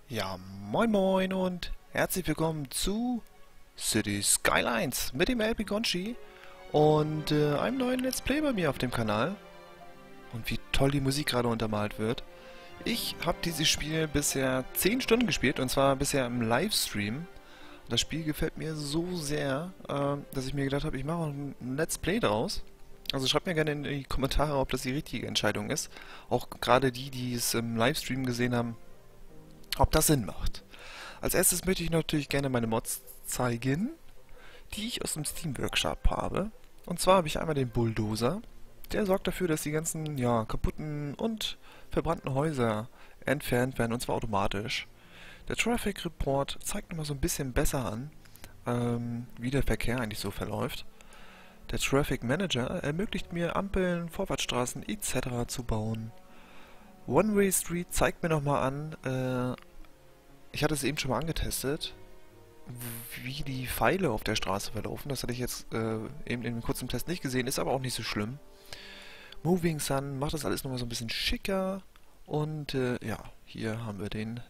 Ja, moin moin und herzlich willkommen zu City Skylines mit dem LP Gonchi und einem neuen Let's Play bei mir auf dem Kanal. Und wie toll die Musik gerade untermalt wird. Ich habe dieses Spiel bisher 10 Stunden gespielt und zwar bisher im Livestream. Das Spiel gefällt mir so sehr, dass ich mir gedacht habe, ich mache ein Let's Play draus. Also schreibt mir gerne in die Kommentare, ob das die richtige Entscheidung ist. Auch gerade die, die es im Livestream gesehen haben, ob das Sinn macht. Als erstes möchte ich natürlich gerne meine Mods zeigen, die ich aus dem Steam Workshop habe. Und zwar habe ich einmal den Bulldozer. Der sorgt dafür, dass die ganzen kaputten und verbrannten Häuser entfernt werden, und zwar automatisch. Der Traffic Report zeigt nochmal so ein bisschen besser an, wie der Verkehr eigentlich so verläuft. Der Traffic Manager ermöglicht mir, Ampeln, Vorfahrtsstraßen etc. zu bauen. One-Way Street zeigt mir nochmal an, ich hatte es eben schon mal angetestet, wie die Pfeile auf der Straße verlaufen. Das hatte ich jetzt eben in einem kurzen Test nicht gesehen, ist aber auch nicht so schlimm. Moving Sun macht das alles nochmal so ein bisschen schicker. Und ja, hier haben wir den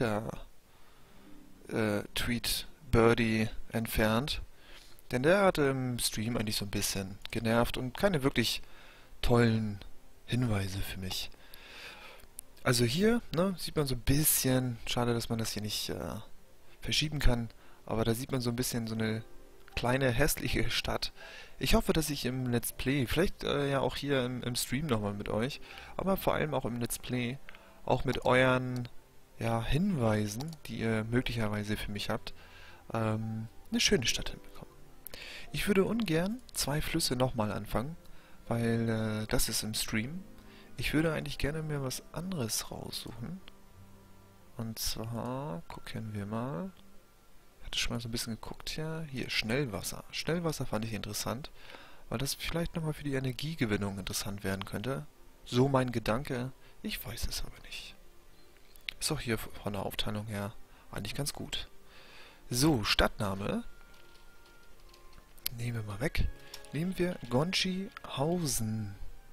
Twitter-Tweet Birdie entfernt. Denn der hatte im Stream eigentlich so ein bisschen genervt und keine wirklich tollen Hinweise für mich. Also hier, ne, sieht man so ein bisschen, schade, dass man das hier nicht verschieben kann, aber da sieht man so ein bisschen so eine kleine hässliche Stadt. Ich hoffe, dass ich im Let's Play, vielleicht ja auch hier im Stream nochmal mit euch, aber vor allem auch im Let's Play, auch mit euren Hinweisen, die ihr möglicherweise für mich habt, eine schöne Stadt hinbekommen. Ich würde ungern zwei Flüsse nochmal anfangen, weil das ist im Stream. Ich würde eigentlich gerne mir was anderes raussuchen. Und zwar gucken wir mal. Ich hatte schon mal so ein bisschen geguckt hier. Hier, Schnellwasser. Schnellwasser fand ich interessant, weil das vielleicht nochmal für die Energiegewinnung interessant werden könnte. So mein Gedanke. Ich weiß es aber nicht. Ist auch hier von der Aufteilung her eigentlich ganz gut. So, Stadtname. Nehmen wir mal weg. Nehmen wir Gonchihausen.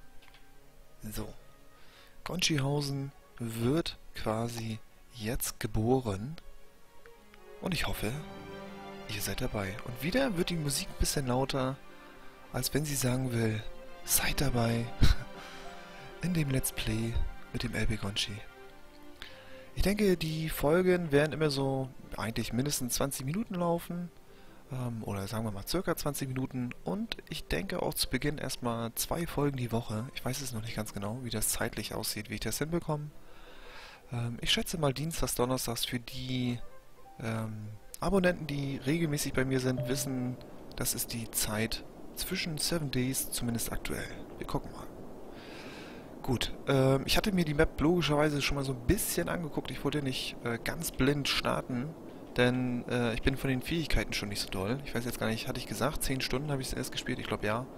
So. Gonchihausen wird quasi jetzt geboren. Und ich hoffe, ihr seid dabei. Und wieder wird die Musik ein bisschen lauter, als wenn sie sagen will, seid dabei in dem Let's Play mit dem LP Gonchi. Ich denke, die Folgen werden immer so eigentlich mindestens 20 Minuten laufen. Oder sagen wir mal circa 20 Minuten. Und ich denke auch zu Beginn erstmal 2 Folgen die Woche. Ich weiß es noch nicht ganz genau, wie das zeitlich aussieht, wie ich das hinbekomme. Ich schätze mal dienstags, donnerstags für die Abonnenten, die regelmäßig bei mir sind, wissen, das ist die Zeit zwischen 7 Days, zumindest aktuell. Wir gucken mal. Gut, ich hatte mir die Map logischerweise schon mal so ein bisschen angeguckt. Ich wollte nicht ganz blind starten, denn ich bin von den Fähigkeiten schon nicht so doll. Ich weiß jetzt gar nicht, hatte ich gesagt, 10 Stunden habe ich es erst gespielt? Ich glaube ja.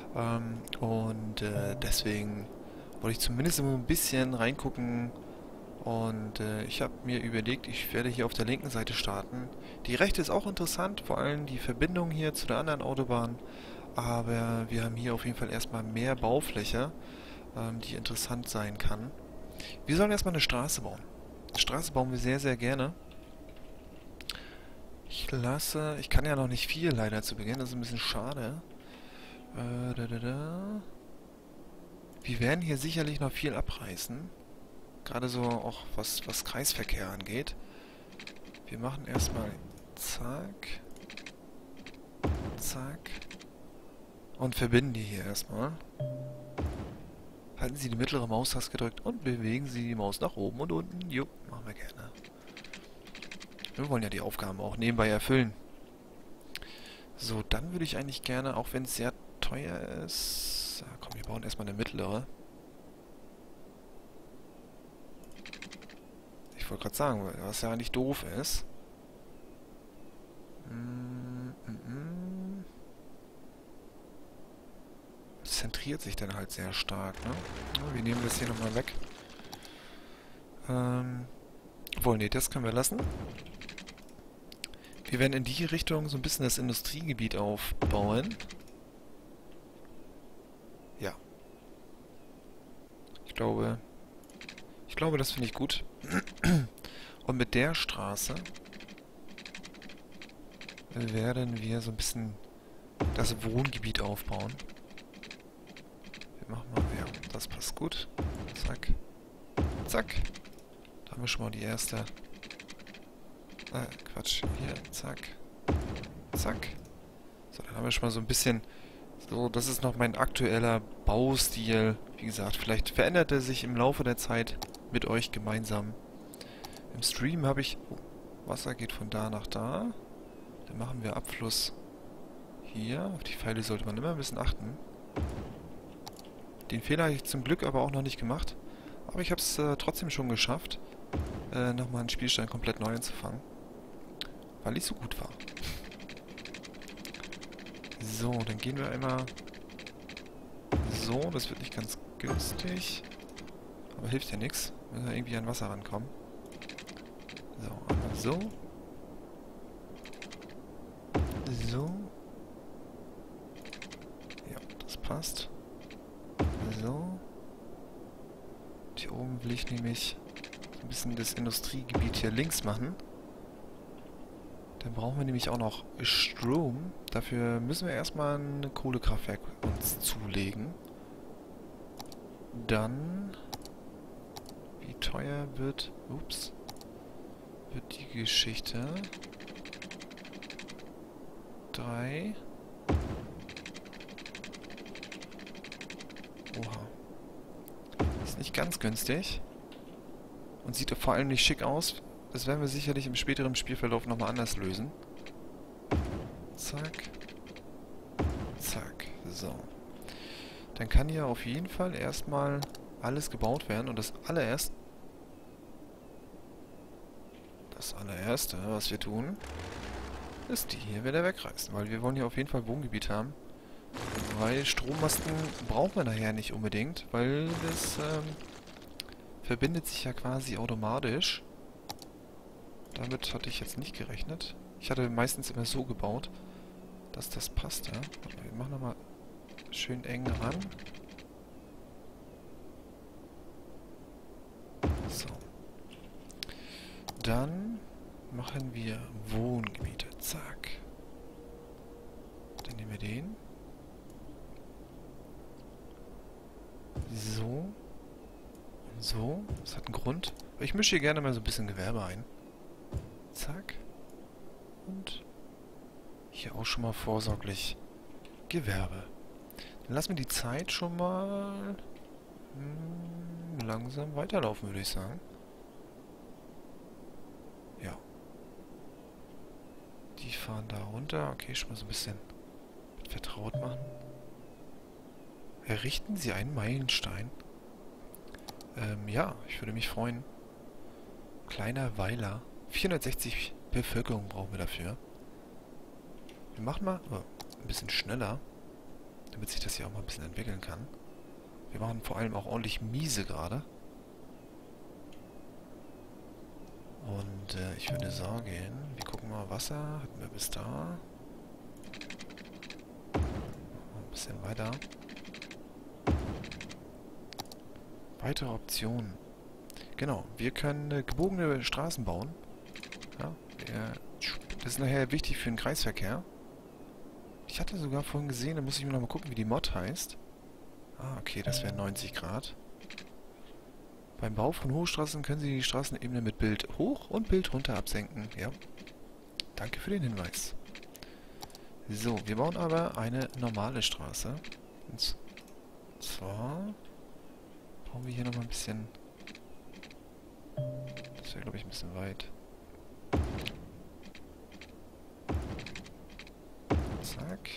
Und deswegen wollte ich zumindest immer ein bisschen reingucken. Und ich habe mir überlegt, ich werde hier auf der linken Seite starten. Die rechte ist auch interessant, vor allem die Verbindung hier zu der anderen Autobahn. Aber wir haben hier auf jeden Fall erstmal mehr Baufläche, die interessant sein kann. Wir sollen erstmal eine Straße bauen. Eine Straße bauen wir sehr, sehr gerne. Ich kann ja noch nicht viel leider zu Beginn, das ist ein bisschen schade. Wir werden hier sicherlich noch viel abreißen. Gerade so auch was Kreisverkehr angeht. Wir machen erstmal zack, zack und verbinden die hier erstmal. Halten Sie die mittlere Maustaste gedrückt und bewegen Sie die Maus nach oben und unten. Jupp, machen wir gerne. Wir wollen ja die Aufgaben auch nebenbei erfüllen. So, dann würde ich eigentlich gerne, auch wenn es sehr teuer ist... Komm, wir bauen erstmal eine mittlere. Ich wollte gerade sagen, was ja eigentlich doof ist. Zentriert sich dann halt sehr stark, ne? Wir nehmen das hier nochmal weg. Obwohl, nee, das können wir lassen. Wir werden in die Richtung so ein bisschen das Industriegebiet aufbauen. Ja. Ich glaube, das finde ich gut. Und mit der Straße werden wir so ein bisschen das Wohngebiet aufbauen. Wir machen mal, ja, das passt gut. Zack. Zack. Da haben wir schon mal die erste... Quatsch. Hier, zack. Zack. So, dann haben wir schon mal so ein bisschen... So, das ist noch mein aktueller Baustil. Wie gesagt, vielleicht verändert er sich im Laufe der Zeit mit euch gemeinsam. Im Stream habe ich... Oh, Wasser geht von da nach da. Dann machen wir Abfluss hier. Auf die Pfeile sollte man immer ein bisschen achten. Den Fehler habe ich zum Glück aber auch noch nicht gemacht. Aber ich habe es trotzdem schon geschafft, nochmal einen Spielstand komplett neu anzufangen. Weil ich so gut war. So, dann gehen wir einmal so. Das wird nicht ganz günstig. Aber hilft ja nichts. Müssen wir irgendwie an Wasser rankommen. So, einmal so. So. Ja, das passt. So. Hier oben will ich nämlich ein bisschen das Industriegebiet hier links machen. Dann brauchen wir nämlich auch noch Strom. Dafür müssen wir erstmal ein Kohlekraftwerk uns zulegen. Dann... Wie teuer wird... Ups. Wird die Geschichte... 3... Oha. Ist nicht ganz günstig. Und sieht vor allem nicht schick aus. Das werden wir sicherlich im späteren Spielverlauf nochmal anders lösen. Zack. Zack. So. Dann kann hier auf jeden Fall erstmal alles gebaut werden. Und das allererste, was wir tun, ist die hier wieder wegreißen. Weil wir wollen hier auf jeden Fall Wohngebiet haben. Weil Strommasten brauchen wir nachher nicht unbedingt, weil das verbindet sich ja quasi automatisch. Damit hatte ich jetzt nicht gerechnet. Ich hatte meistens immer so gebaut, dass das passt. Ja? Wir machen nochmal schön eng ran. So. Dann machen wir Wohngebiete. Zack. Dann nehmen wir den. So. Und so. Das hat einen Grund. Ich mische hier gerne mal so ein bisschen Gewerbe ein. Zack. Und hier auch schon mal vorsorglich Gewerbe. Dann lassen wir die Zeit schon mal langsam weiterlaufen, würde ich sagen. Ja. Die fahren da runter. Okay, schon mal so ein bisschen vertraut machen. Errichten Sie einen Meilenstein? Ja, ich würde mich freuen. Kleiner Weiler. 460 Bevölkerung brauchen wir dafür. Wir machen mal ein bisschen schneller, damit sich das hier auch mal ein bisschen entwickeln kann. Wir machen vor allem auch ordentlich Miese gerade. Und ich würde sagen, wir gucken mal, Wasser hatten wir bis da. Ein bisschen weiter. Weitere Optionen. Genau, wir können gebogene Straßen bauen. Ja, das ist nachher wichtig für den Kreisverkehr. Ich hatte sogar vorhin gesehen, da muss ich mir noch mal gucken, wie die Mod heißt. Ah, okay, das wäre 90 Grad. Beim Bau von Hochstraßen können Sie die Straßenebene mit Bild hoch und Bild runter absenken. Ja, danke für den Hinweis. So, wir bauen aber eine normale Straße. Und zwar brauchen wir hier noch mal ein bisschen... Das wäre, glaube ich, ein bisschen weit. Zack.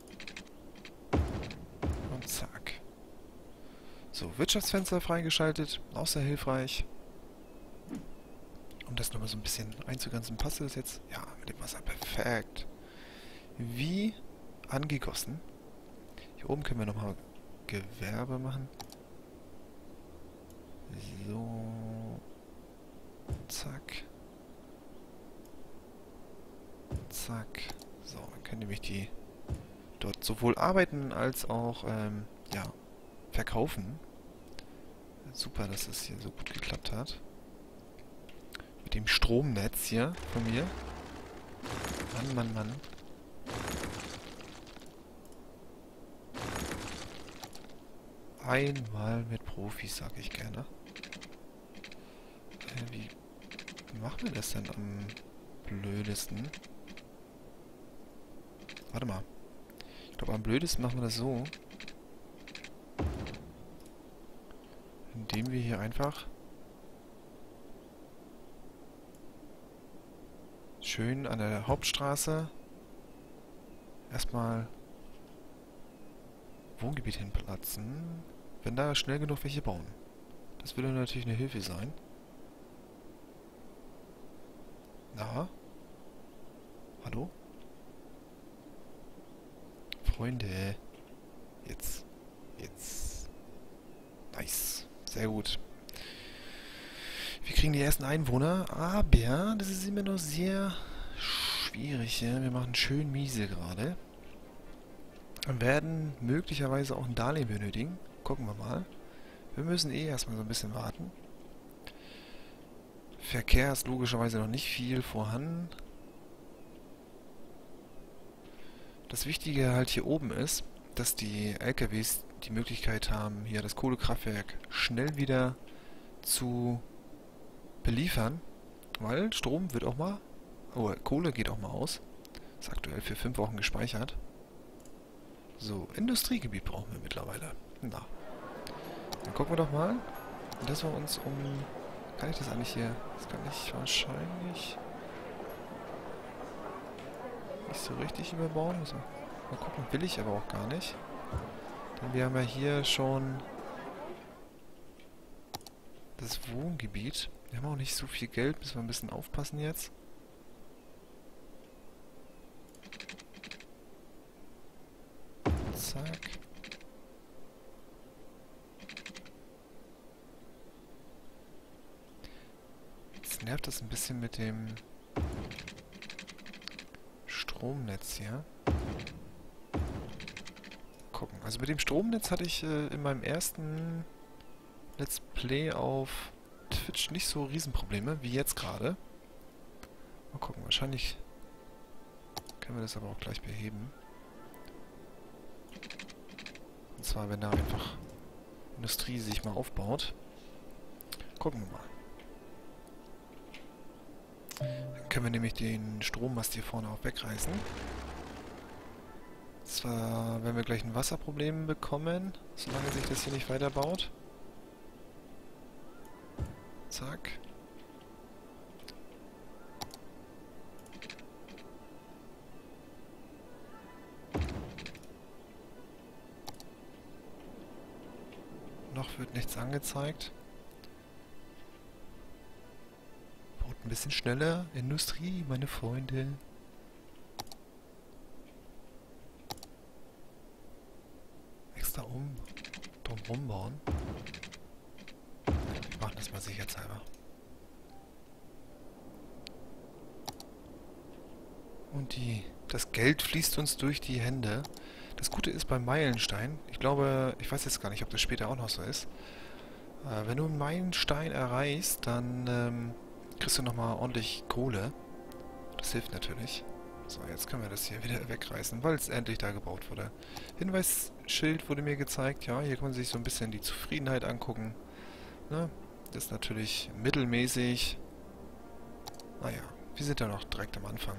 Und zack. So, Wirtschaftsfenster freigeschaltet. Auch sehr hilfreich. Um das nochmal so ein bisschen einzugrenzen. Passt das jetzt? Ja, mit dem Wasser perfekt. Wie angegossen. Hier oben können wir nochmal Gewerbe machen. So. Zack. Zack. So, dann können nämlich die dort sowohl arbeiten als auch, ja, verkaufen. Super, dass das hier so gut geklappt hat. Mit dem Stromnetz hier von mir. Mann, Mann, Mann. Einmal mit Profis, sag ich gerne. Wie machen wir das denn am blödesten? Warte mal. Ich glaube, am blödesten machen wir das so. Indem wir hier einfach schön an der Hauptstraße erstmal Wohngebiet hinplatzen, wenn da schnell genug welche bauen. Das würde natürlich eine Hilfe sein. Na? Hallo? Freunde. Jetzt. Jetzt. Nice. Sehr gut. Wir kriegen die ersten Einwohner, aber das ist immer noch sehr schwierig. Ja? Wir machen schön miese gerade. Und werden möglicherweise auch ein Darlehen benötigen. Gucken wir mal. Wir müssen eh erstmal so ein bisschen warten. Verkehr ist logischerweise noch nicht viel vorhanden. Das Wichtige halt hier oben ist, dass die LKWs die Möglichkeit haben, hier das Kohlekraftwerk schnell wieder zu beliefern, weil Strom wird auch mal, oh, Kohle geht auch mal aus. Ist aktuell für 5 Wochen gespeichert. So, Industriegebiet brauchen wir mittlerweile. Na, dann gucken wir doch mal, dass wir uns um... Kann ich das eigentlich hier? Das kann ich wahrscheinlich nicht so richtig überbauen. Also, mal gucken, will ich aber auch gar nicht. Denn wir haben ja hier schon das Wohngebiet. Wir haben auch nicht so viel Geld, müssen wir ein bisschen aufpassen jetzt. Zack. Jetzt nervt das ein bisschen mit dem Stromnetz hier. Gucken. Also mit dem Stromnetz hatte ich in meinem ersten Let's Play auf Twitch nicht so Riesenprobleme, wie jetzt gerade. Mal gucken, wahrscheinlich können wir das aber auch gleich beheben. Und zwar, wenn da einfach Industrie sich mal aufbaut. Gucken wir mal. Dann können wir nämlich den Strommast hier vorne auch wegreißen. Zwar, wenn wir gleich ein Wasserproblem bekommen, solange sich das hier nicht weiterbaut. Zack. Noch wird nichts angezeigt. Baut ein bisschen schneller. Industrie, meine Freunde. Extra drumherum bauen. Wir machen das mal sicherheitshalber. Und das Geld fließt uns durch die Hände. Das Gute ist beim Meilenstein, ich glaube, ich weiß jetzt gar nicht, ob das später auch noch so ist. Wenn du einen Meilenstein erreichst, dann kriegst du nochmal ordentlich Kohle. Das hilft natürlich. So, jetzt können wir das hier wieder wegreißen, weil es endlich da gebaut wurde. Hinweisschild wurde mir gezeigt. Ja, hier kann man sich so ein bisschen die Zufriedenheit angucken. Ne? Das ist natürlich mittelmäßig. Naja, wir sind ja noch direkt am Anfang.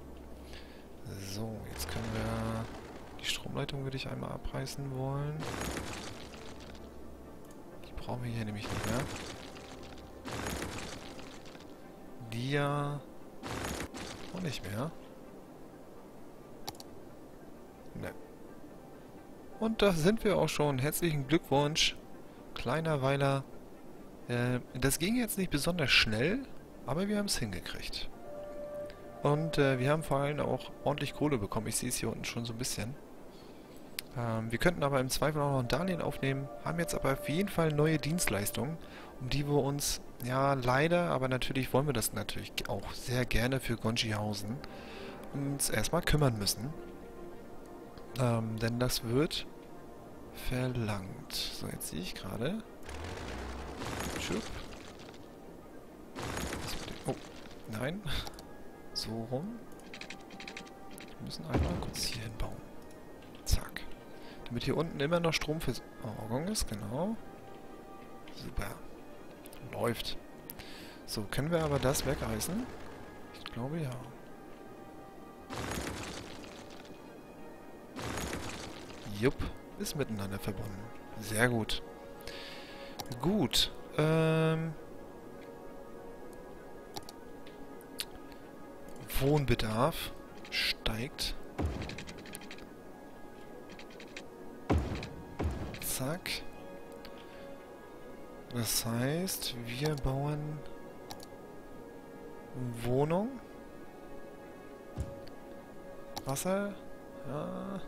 So, jetzt können wir... Die Stromleitung würde ich einmal abreißen wollen. Die brauchen wir hier nämlich nicht mehr. Die ja... auch nicht mehr. Ne. Und da sind wir auch schon. Herzlichen Glückwunsch. Kleiner Weiler. Das ging jetzt nicht besonders schnell, aber wir haben es hingekriegt. Und wir haben vor allem auch ordentlich Kohle bekommen. Ich sehe es hier unten schon so ein bisschen. Wir könnten aber im Zweifel auch noch ein Darlehen aufnehmen, haben jetzt aber auf jeden Fall neue Dienstleistungen, um die wir uns, ja leider, aber natürlich wollen wir das natürlich auch sehr gerne für Gonchihausen, uns erstmal kümmern müssen. Denn das wird verlangt. So, jetzt sehe ich gerade. Oh, nein. So rum. Wir müssen einmal kurz hier hinbauen. Zack. Damit hier unten immer noch Stromversorgung ist, genau. Super. Läuft. So, können wir aber das wegreißen? Ich glaube ja. Jupp, ist miteinander verbunden. Sehr gut. Gut, Wohnbedarf steigt. Zack. Das heißt, wir bauen Wohnung. Wasser. Ja.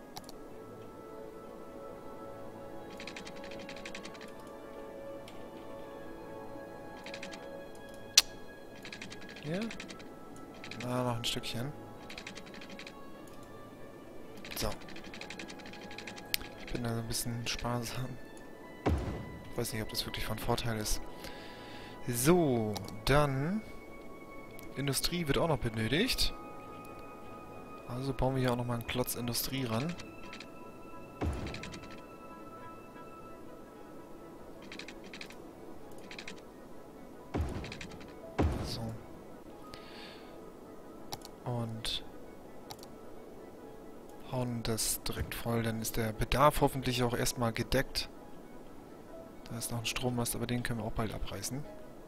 Hier. Na, noch ein Stückchen. So. Ich bin da so ein bisschen sparsam. Ich weiß nicht, ob das wirklich von Vorteil ist. So, dann... Industrie wird auch noch benötigt. Also bauen wir hier auch nochmal einen Klotz Industrie ran. So. Und hauen das direkt voll, dann ist der Bedarf hoffentlich auch erstmal gedeckt. Da ist noch ein Strommast, aber den können wir auch bald abreißen.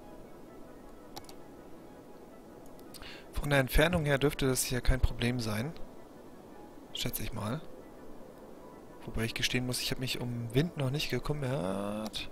Von der Entfernung her dürfte das hier kein Problem sein. Schätze ich mal. Wobei ich gestehen muss, ich habe mich um Wind noch nicht gekümmert.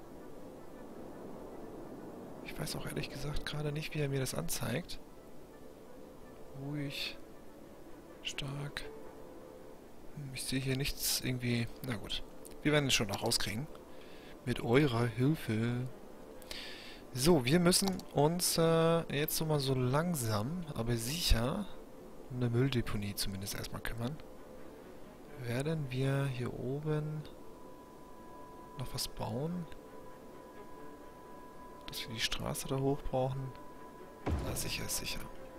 Ich weiß auch ehrlich gesagt gerade nicht, wie er mir das anzeigt. Ruhig. Stark. Ich sehe hier nichts irgendwie... Na gut. Wir werden es schon noch rauskriegen. Mit eurer Hilfe. So, wir müssen uns jetzt so mal so langsam, aber sicher um eine Mülldeponie zumindest erstmal kümmern. Werden wir hier oben noch was bauen? Dass wir die Straße da hoch brauchen? Na, sicher ist sicher.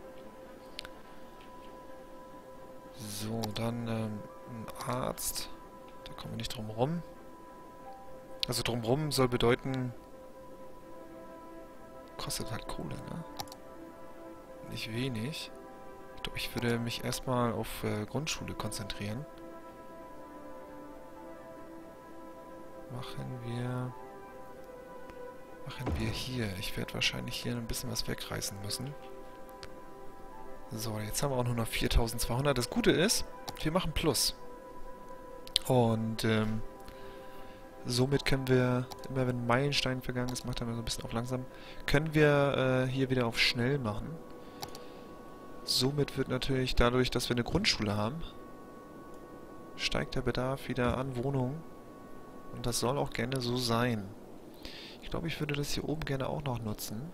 So, dann ein Arzt. Da kommen wir nicht drum rum. Also drumrum soll bedeuten... Kostet halt Kohle, ne? Nicht wenig. Ich glaube, ich würde mich erstmal auf Grundschule konzentrieren. Machen wir hier. Ich werde wahrscheinlich hier ein bisschen was wegreißen müssen. So, jetzt haben wir auch nur noch 4200. Das Gute ist, wir machen Plus. Und somit können wir, immer wenn ein Meilenstein vergangen ist, macht er mal so ein bisschen auf langsam, können wir hier wieder auf schnell machen. Somit wird natürlich dadurch, dass wir eine Grundschule haben, steigt der Bedarf wieder an Wohnungen. Und das soll auch gerne so sein. Ich glaube, ich würde das hier oben gerne auch noch nutzen.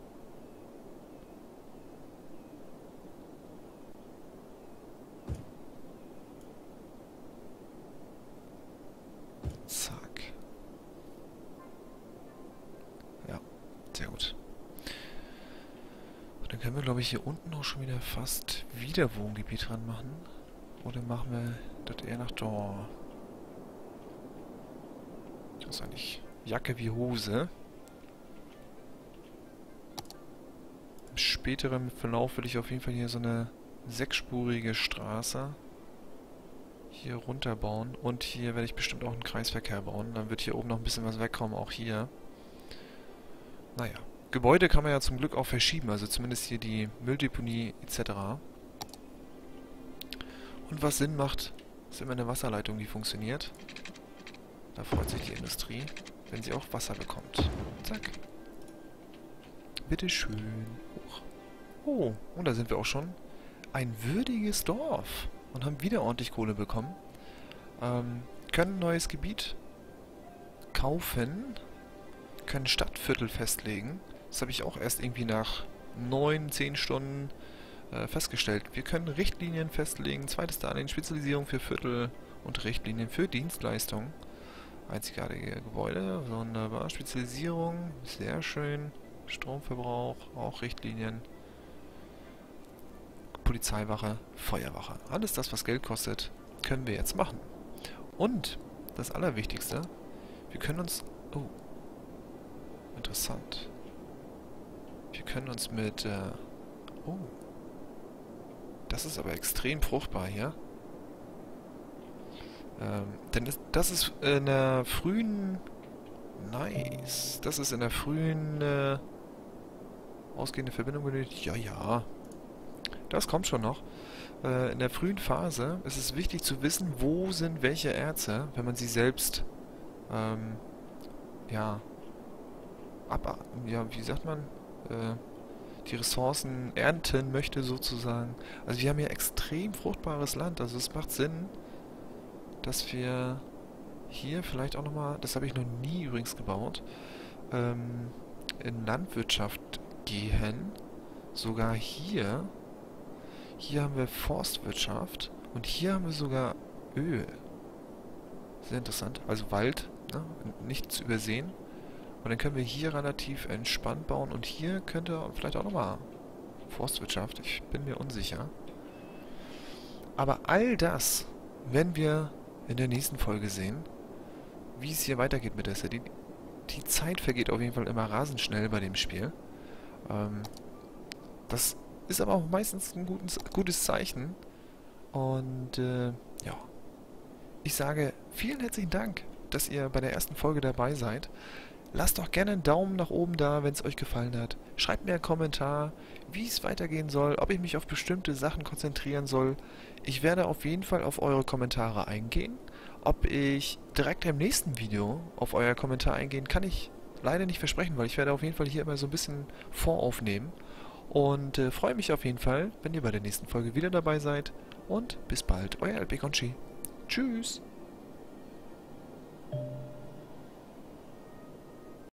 Zack. Ja, sehr gut. Und dann können wir, glaube ich, hier unten auch schon wieder fast wieder Wohngebiet dran machen. Oder machen wir das eher nach da? Das ist eigentlich Jacke wie Hose. Im späteren Verlauf will ich auf jeden Fall hier so eine 6-spurige Straße hier runterbauen. Und hier werde ich bestimmt auch einen Kreisverkehr bauen. Dann wird hier oben noch ein bisschen was wegkommen, auch hier. Naja. Gebäude kann man ja zum Glück auch verschieben, also zumindest hier die Mülldeponie etc. Und was Sinn macht, ist immer eine Wasserleitung, die funktioniert. Da freut sich die Industrie, wenn sie auch Wasser bekommt. Zack. Bitteschön. Hoch. Oh, und da sind wir auch schon. Ein würdiges Dorf. Und haben wieder ordentlich Kohle bekommen. Können ein neues Gebiet kaufen. Können Stadtviertel festlegen. Das habe ich auch erst irgendwie nach 9, 10 Stunden festgestellt. Wir können Richtlinien festlegen, zweites Darlehen, Spezialisierung für Viertel und Richtlinien für Dienstleistungen. Einzigartige Gebäude, wunderbar. Spezialisierung, sehr schön. Stromverbrauch, auch Richtlinien. Polizeiwache, Feuerwache. Alles das, was Geld kostet, können wir jetzt machen. Und das Allerwichtigste, wir können uns... Oh, interessant. Wir können uns mit... oh, das ist aber extrem fruchtbar hier. Denn das ist in der frühen... Nice. Das ist in der frühen... ausgehende Verbindung benötigt. Ja, ja. Das kommt schon noch. In der frühen Phase ist es wichtig zu wissen, wo sind welche Erze, wenn man sie selbst... ja... ja, wie sagt man? Die Ressourcen ernten möchte sozusagen. Also wir haben hier extrem fruchtbares Land. Also es macht Sinn, dass wir hier vielleicht auch nochmal, das habe ich noch nie übrigens gebaut, in Landwirtschaft gehen. Sogar hier. Hier haben wir Forstwirtschaft und hier haben wir sogar Öl. Sehr interessant. Also Wald, ne? Nicht zu übersehen. Und dann können wir hier relativ entspannt bauen. Und hier könnte vielleicht auch nochmal Forstwirtschaft. Ich bin mir unsicher. Aber all das werden wir in der nächsten Folge sehen. Wie es hier weitergeht mit der City. Die Zeit vergeht auf jeden Fall immer rasend schnell bei dem Spiel. Das ist aber auch meistens ein gutes Zeichen. Und ja. Ich sage vielen herzlichen Dank, dass ihr bei der ersten Folge dabei seid. Lasst doch gerne einen Daumen nach oben da, wenn es euch gefallen hat. Schreibt mir einen Kommentar, wie es weitergehen soll, ob ich mich auf bestimmte Sachen konzentrieren soll. Ich werde auf jeden Fall auf eure Kommentare eingehen. Ob ich direkt im nächsten Video auf euer Kommentar eingehen, kann ich leider nicht versprechen, weil ich werde auf jeden Fall hier immer so ein bisschen voraufnehmen. Und freue mich auf jeden Fall, wenn ihr bei der nächsten Folge wieder dabei seid. Und bis bald, euer LP Gonchi. Tschüss!